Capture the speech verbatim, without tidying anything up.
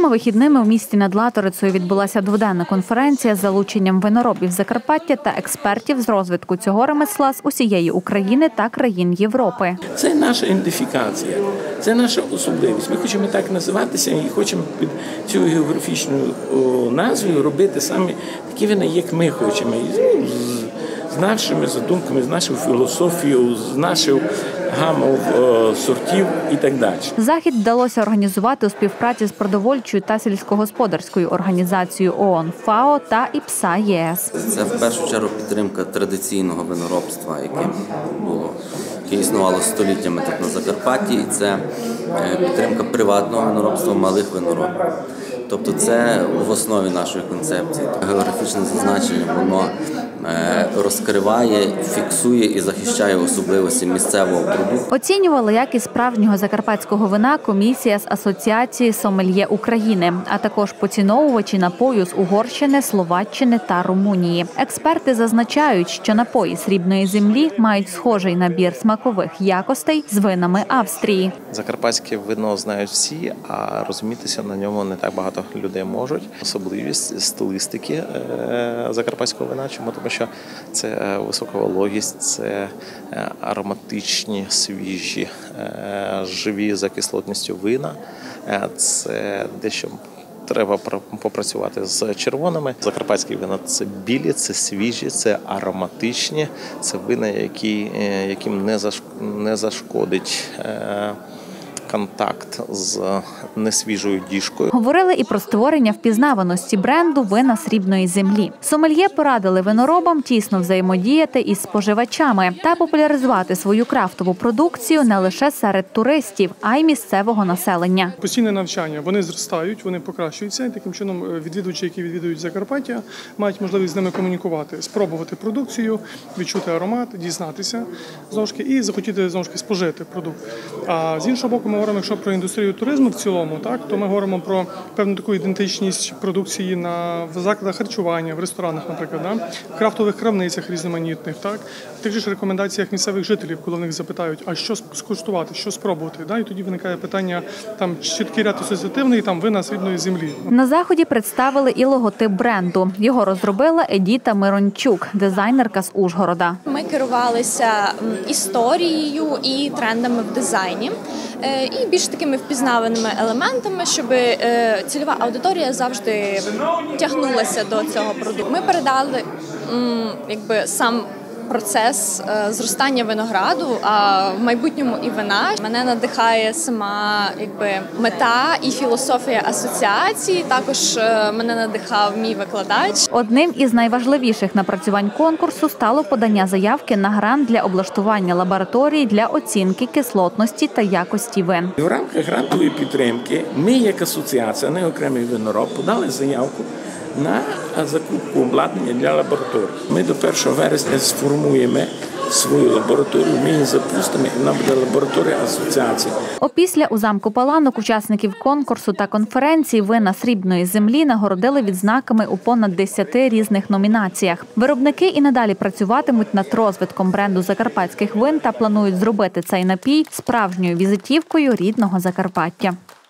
Цими вихідними у місті над Латорицею відбулася дводенна конференція з залученням виноробів Закарпаття та експертів з розвитку цього ремесла з усієї України та країн Європи. Це наша ідентифікація, це наша особливість. Ми хочемо так називатися і хочемо під цю географічну назвою робити саме такі вина, як ми хочемо. З нашими задумками, з нашою філософією, з нашою гамою сортів і так далі. Захід вдалося організувати у співпраці з продовольчою та сільськогосподарською організацією ООН ФАО та ІПСА ЄС. Це в першу чергу підтримка традиційного виноробства, яке було, яке існувало століттями тут на Закарпатті, і це підтримка приватного виноробства, малих виноробів. Тобто це в основі нашої концепції. Географічне зазначення, воно розкриває, фіксує і захищає особливості місцевого продукту. Оцінювали якість справжнього закарпатського вина комісія з Асоціації сомельє України, а також поціновувачі напою з Угорщини, Словаччини та Румунії. Експерти зазначають, що напої срібної землі мають схожий набір смакових якостей з винами Австрії. Закарпатське вино знають всі, а розумітися на ньому не так багато людей можуть. Особливість стилістики закарпатського вина, чому? Тому що це висока вологість, це ароматичні, свіжі, живі за кислотністю вина. Це дещо треба попрацювати з червоними. Закарпатські вина – це білі, це свіжі, це ароматичні, це вина, які, яким не зашкодить контакт з несвіжою діжкою. Говорили і про створення впізнаваності бренду вина срібної землі. Сомельє порадили виноробам тісно взаємодіяти із споживачами та популяризувати свою крафтову продукцію не лише серед туристів, а й місцевого населення. Постійне навчання. Вони зростають, вони покращуються. Таким чином відвідувачі, які відвідують Закарпаття, мають можливість з ними комунікувати, спробувати продукцію, відчути аромат, дізнатися знову ж таки, і захотіти знову ж таки спожити продукт. А з іншого боку, ми говоримо, якщо про індустрію туризму в цілому, так, то ми говоримо про певну таку ідентичність продукції на в закладах харчування, в ресторанах, наприклад, да, в крафтових крамницях різноманітних, так, в тих же ж рекомендаціях місцевих жителів, коли в них запитають, а що скуштувати, що спробувати, да, і тоді виникає питання, там чіткий ряд асоціативний, там вина срібної землі. На заході представили і логотип бренду. Його розробила Едіта Мирончук, дизайнерка з Ужгорода. Ми керувалися історією і трендами в дизайні. І більш такими впізнаваними елементами, щоб цільова аудиторія завжди тягнулася до цього продукту. Ми передали якби сам процес зростання винограду, а в майбутньому і вина. Мене надихає сама якби мета і філософія асоціації. Також мене надихав мій викладач. Одним із найважливіших напрацювань конкурсу стало подання заявки на грант для облаштування лабораторії для оцінки кислотності та якості вин. В рамках грантової підтримки ми, як асоціація, не окремий винороб, подали заявку на закупку обладнання для лабораторії. Ми до першого вересня сформуємо свою лабораторію, ми її запустимо, і вона буде лабораторія асоціації. Опісля у замку Паланок учасників конкурсу та конференції вина срібної землі нагородили відзнаками у понад десяти різних номінаціях. Виробники і надалі працюватимуть над розвитком бренду закарпатських вин та планують зробити цей напій справжньою візитівкою рідного Закарпаття.